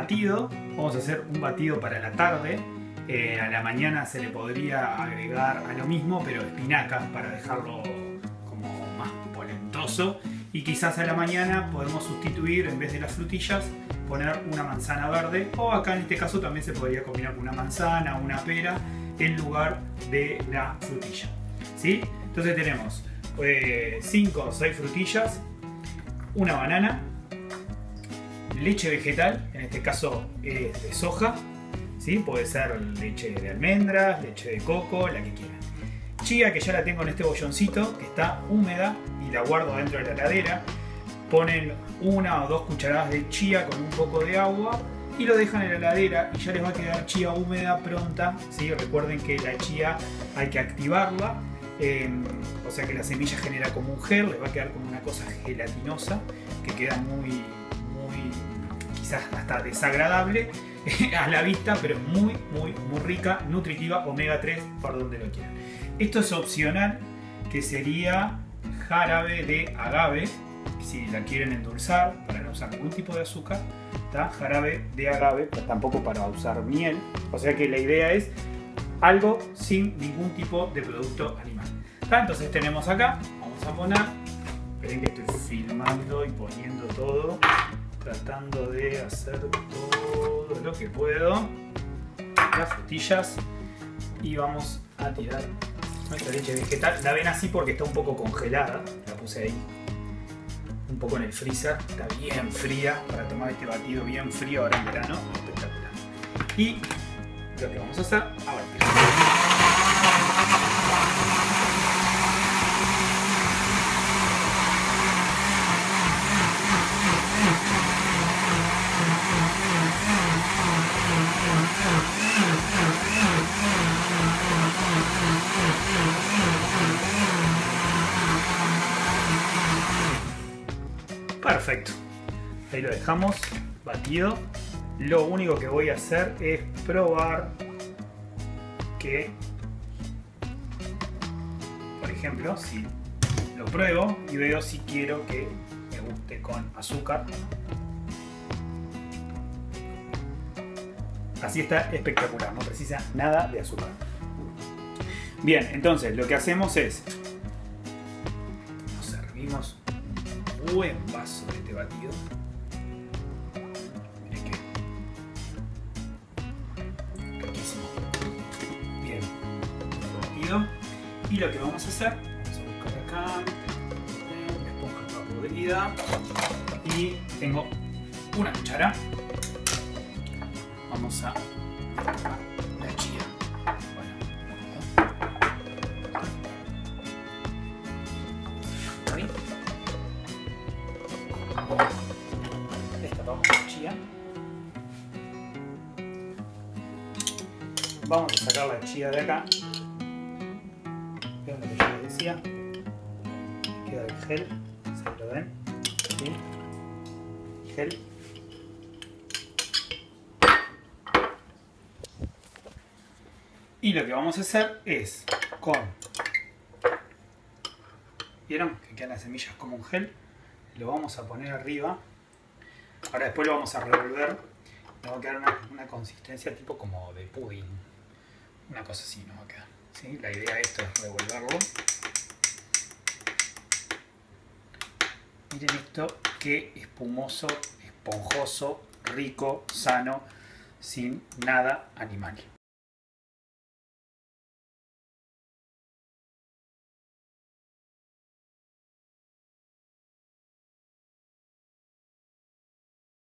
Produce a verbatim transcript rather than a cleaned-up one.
batido. Vamos a hacer un batido para la tarde. Eh, a la mañana se le podría agregar a lo mismo, pero espinacas para dejarlo como más polentoso. Y quizás a la mañana podemos sustituir, en vez de las frutillas, poner una manzana verde. O acá en este caso también se podría combinar con una manzana o una pera en lugar de la frutilla, ¿sí? Entonces tenemos cinco o seis frutillas, una banana, leche vegetal, en este caso es de soja, ¿sí? Puede ser leche de almendras, leche de coco, la que quieran. Chía, que ya la tengo en este bolloncito, que está húmeda y la guardo dentro de la heladera. Ponen una o dos cucharadas de chía con un poco de agua y lo dejan en la heladera y ya les va a quedar chía húmeda pronta, ¿sí? Recuerden que la chía hay que activarla, eh, o sea que la semilla genera como un gel, les va a quedar como una cosa gelatinosa que queda muy, muy, quizás hasta desagradable a la vista, pero es muy, muy, muy rica, nutritiva, omega tres, por donde lo quieran. Esto es opcional, que sería jarabe de agave, si la quieren endulzar, para no usar ningún tipo de azúcar, ¿tá? Jarabe de agave, pero tampoco para usar miel, o sea que la idea es algo sin ningún tipo de producto animal, ¿tá? Entonces tenemos acá, vamos a poner, esperen que estoy filmando y poniendo todo, tratando de hacer todo lo que puedo, las frutillas, y vamos a tirar nuestra leche vegetal. La ven así porque está un poco congelada, la puse ahí un poco en el freezer, está bien fría para tomar este batido bien frío ahora en verano, espectacular. Y lo que vamos a hacer, a batir. Perfecto, ahí lo dejamos batido. Lo único que voy a hacer es probar que, por ejemplo, si lo pruebo y veo si quiero que me guste con azúcar. Así está espectacular, no precisa nada de azúcar. Bien, entonces lo que hacemos es, nos servimos un buen vaso de este batido. Miren que riquísimo. Bien, batido. Y lo que vamos a hacer, vamos a buscar acá la esponja toda podrida y tengo una cuchara. Vamos a la chía. Bueno, destapamos la chía. Vamos a sacar la chía de acá. Vean lo que yo les decía. Queda el gel, se lo ven. ¿Sí? Gel. Y lo que vamos a hacer es con, ¿vieron? Que quedan las semillas como un gel. Lo vamos a poner arriba. Ahora después lo vamos a revolver. Nos va a quedar una, una consistencia tipo como de pudding. Una cosa así nos va a quedar, ¿sí? La idea de esto es revolverlo. Miren esto, qué espumoso, esponjoso, rico, sano, sin nada animal.